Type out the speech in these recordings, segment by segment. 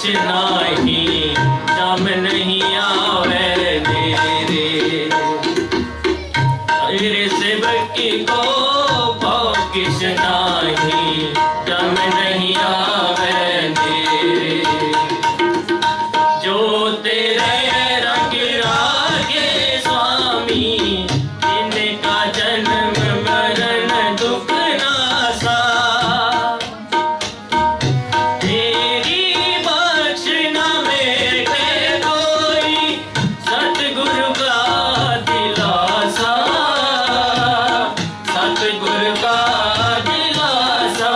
नाही जम नहीं आवे मेरे तेरे सेवकी को भाव किस नाही जम नहीं आवे मेरे जो तेरे रंग रागे स्वामी इनका जन्म मरण दुख नासा तेरी बख्शना में कोई सतगुरु का दिलासा सतगुरु का दिलासा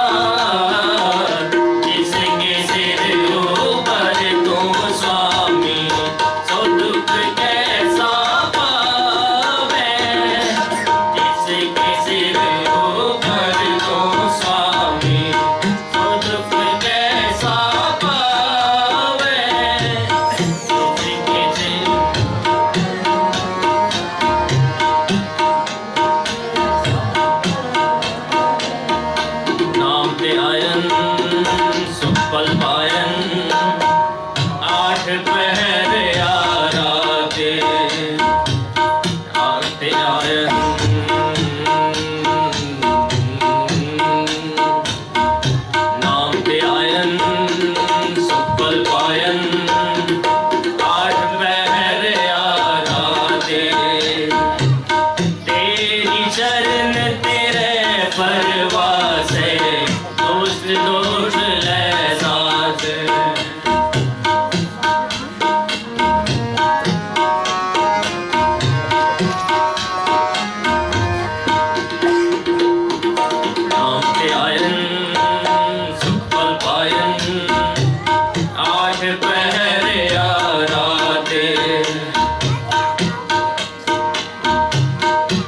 जिसके सिर ऊपर तू स्वामी सो दुख कैसा पावे जिसके सिर ऊपर तू स्वामी सो दुख कैसा पावे जिसके सिर नाम ते आयन सुफल पायन आठ पहर आराते आते आयन नाम ते आयन सुफल पायन आठ पहर आराते तेरी शरण तेरे परवासे दोष ले साथ नाम के आयन सुफल पायन आठ पहर आराते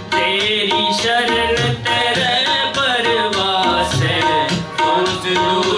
तेरी शरण तेरे परवासे दूर